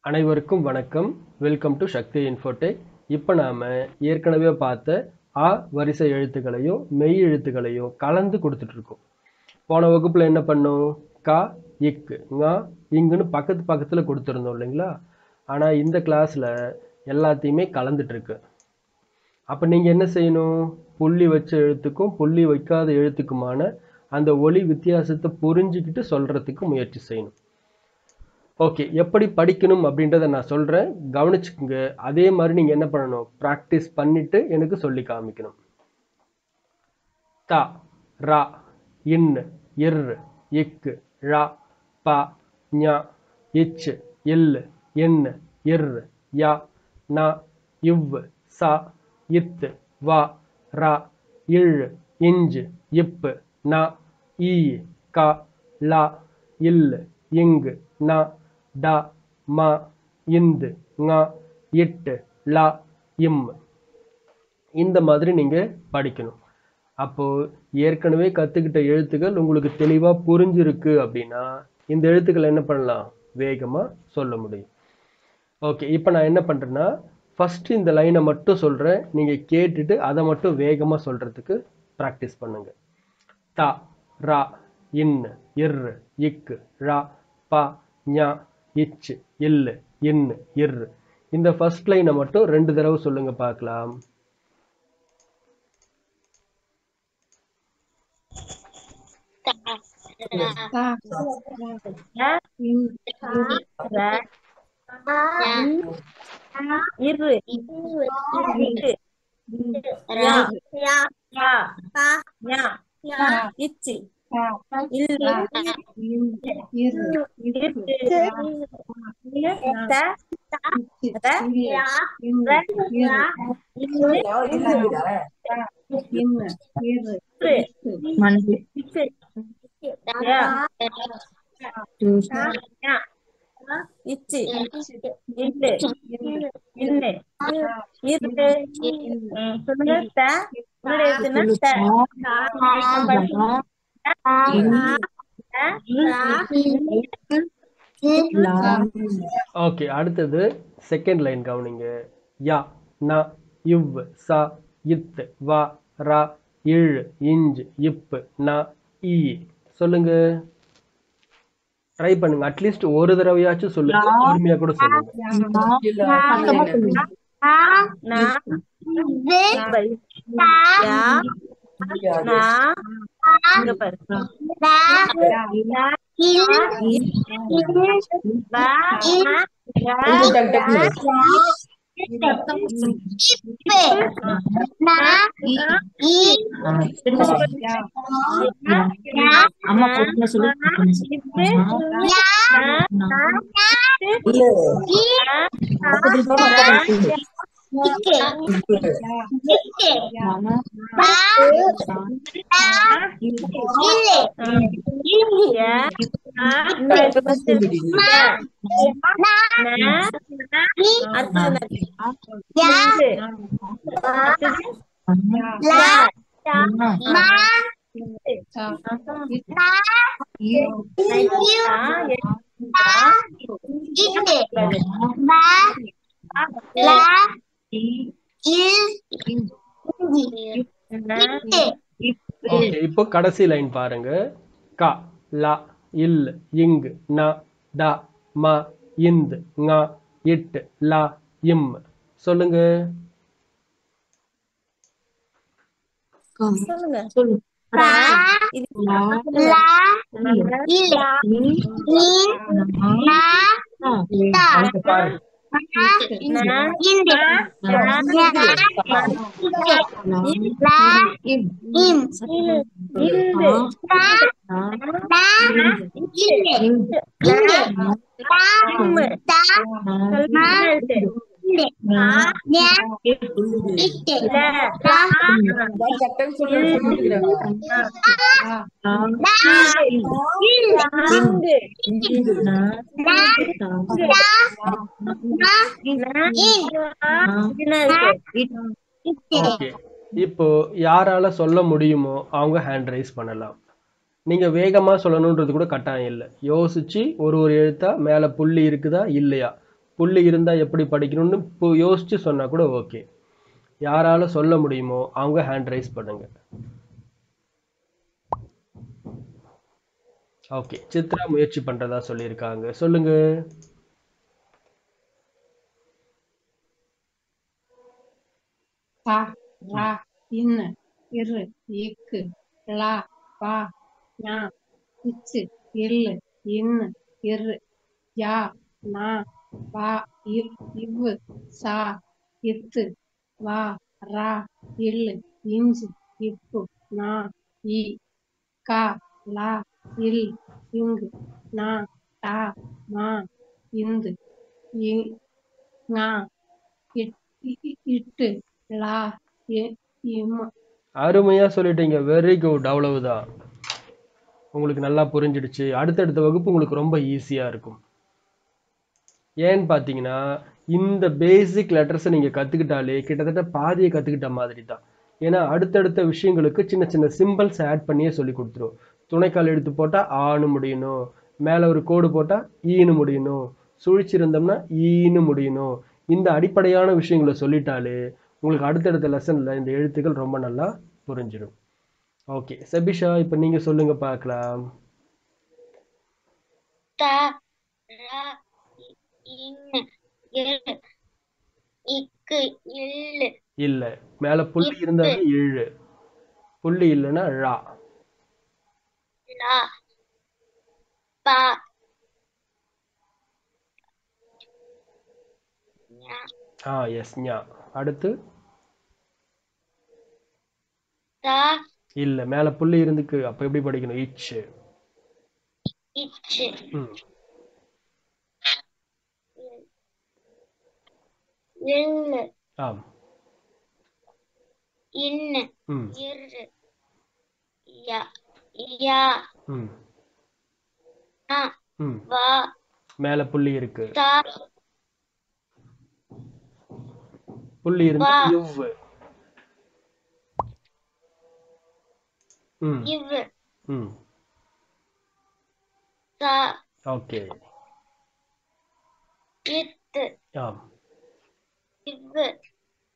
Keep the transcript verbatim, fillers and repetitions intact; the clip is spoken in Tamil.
அனைவருக்கும் வணக்கம். Welcome to Sakthi Infotech. இப்போ நாம் ஏற்கனவே பார்த்த ஆ வரிசை எழுத்துக்களையும் மெய் எழுத்துக்களையும் கலந்து கொடுத்துட்ருக்கோம். போன வகுப்பில் என்ன பண்ணோம்? கா இக்கு ngா இங்குன்னு பக்கத்து பக்கத்தில் கொடுத்துருந்தோம் இல்லைங்களா? ஆனால் இந்த கிளாஸில் எல்லாத்தையுமே கலந்துட்டுருக்கு. அப்போ நீங்கள் என்ன செய்யணும்? புள்ளி வச்ச எழுத்துக்கும் புள்ளி வைக்காத எழுத்துக்குமான அந்த ஒலி வித்தியாசத்தை புரிஞ்சுக்கிட்டு சொல்கிறதுக்கு முயற்சி செய்யணும். ஓகே, எப்படி படிக்கணும் அப்படின்றத நான் சொல்கிறேன், கவனிச்சுக்குங்க. அதே மாதிரி நீங்கள் என்ன பண்ணணும்? ப்ராக்டிஸ் பண்ணிவிட்டு எனக்கு சொல்லி காமிக்கணும். தா ரா இன் இர் இக்கு ழா பா ஞா இச் இல் இன் இர் யா நா இவ் சா இத் வா ரா இழ் இஞ்ச் இப் நா ஈ கா லா இல் இங்கு நா டா மா இந்து ngா இட்டு லா இம். இந்த மாதிரி நீங்கள் படிக்கணும். அப்போது ஏற்கனவே கற்றுக்கிட்ட எழுத்துக்கள் உங்களுக்கு தெளிவாக புரிஞ்சிருக்கு அப்படின்னா இந்த எழுத்துக்கள் என்ன பண்ணலாம்? வேகமாக சொல்ல முடியும். ஓகே, இப்போ நான் என்ன பண்ணுறேன்னா ஃபஸ்ட்டு இந்த லைனை மட்டும் சொல்கிறேன். நீங்கள் கேட்டுட்டு அதை மட்டும் வேகமாக சொல்கிறதுக்கு ப்ராக்டிஸ் பண்ணுங்கள். தா ரா இன் இர் இக்கு ழா பா ஞா இச் இல் இன் இர். இந்த ஃபர்ஸ்ட் லைனை மட்டும் ரெண்டு தடவை சொல்லுங்க பார்க்கலாம். ஓகே, அடுத்தது செகண்ட் லைன் கவனிங்க. யா நா இவ் சா இத் வா ரா இழ் இஞ்ச் இப் நா ஈ. சொல்லுங்க, ட்ரை பண்ணுங்க. அட்லீஸ்ட் ஒரு தடவையாச்சும் சொல்லுங்க, பொறுமையா கூட சொல்லுங்க. ஓகே, இப்போ கடைசி லைன் பாருங்க. கா லா இல் இங்கு நா டா மா இந்த் ngா இட் லா இம். சொல்லுங்க. ஓகே, இப்போ யாரால சொல்ல முடியுமோ அவங்க ஹேண்ட் ரைஸ் பண்ணலாம். நீங்கள் வேகமாக சொல்லணுன்றது கூட கட்டாயம் இல்லை. யோசிச்சு ஒரு ஒரு எழுத்தா மேலே புள்ளி இருக்குதா இல்லையா புள்ளி இருந்தா எப்படி படிக்கணும்னு இப்போ யோசிச்சு சொன்னா கூட ஓகே. யாரால சொல்ல முடியுமோ அவங்க ஹேண்ட் ரைஸ் பண்ணுங்க. ஓகே, சித்ரா முயற்சி பண்றதா சொல்லியிருக்காங்க. சொல்லுங்க. பா ரா இன்னு இரு இக்கு லா பா ஞா இச்சு இல்லு இன்னு இரு யா நா வா இவ் இவ்வு சா இத்து வா ரா இல்லு இஞ்சு இப்பு நா இ கா லா இல் இங்கு நா டா மா இந்து இ ஞா இட் இ- இட்டு லா எ இம்மு. அருமையா சொல்லிட்டீங்க. Very good. அவ்வளவுதான். உங்களுக்கு நல்லா புரிஞ்சிடுச்சு. அடுத்தடுத்த வகுப்பு உங்களுக்கு ரொம்ப ஈஸியா இருக்கும். ஏன்னு பார்த்தீங்கன்னா இந்த பேசிக் லெட்டர்ஸை நீங்கள் கற்றுக்கிட்டாலே கிட்டத்தட்ட பாதியை கற்றுக்கிட்ட மாதிரி தான். ஏன்னா அடுத்தடுத்த விஷயங்களுக்கு சின்ன சின்ன சிம்பிள்ஸ் ஆட் பண்ணியே சொல்லி கொடுத்துரும். துணைக்கால் எடுத்து போட்டால் ஆன்னு முடியணும், மேலே ஒரு கோடு போட்டால் ஈன்னு முடியணும், சுழிச்சிருந்தோம்னா ஈன்னு முடியணும். இந்த அடிப்படையான விஷயங்களை சொல்லிட்டாலே உங்களுக்கு அடுத்தடுத்த லெசனில் இந்த எழுத்துக்கள் ரொம்ப நல்லா புரிஞ்சிடும். ஓகே சபிஷா, இப்போ நீங்கள் சொல்லுங்க பார்க்கலாம். த ர இன்னு இரு இக்கு இல்லு இல்ல, மேல புள்ளி இத்து இருந்தாலே ஏழு, புள்ளி இல்லைன்னா ழா. லா பா ஞா ஆ எஸ், ஞா. அடுத்து தா இல்ல, மேல புள்ளி இருந்துக்கு, அப்ப எப்படி படிக்கணும்? இச்சு. இச்சு ம். இல்லு ஆம். இன்னு ம். இரு யா யா ம். நா ம். வா மேல புள்ளி இருக்கு, தா புள்ளி இருந்தா வா இவ்வு. ம். இவ்வு ம். சா ஓகே. இத்து ஆம். இவ்வு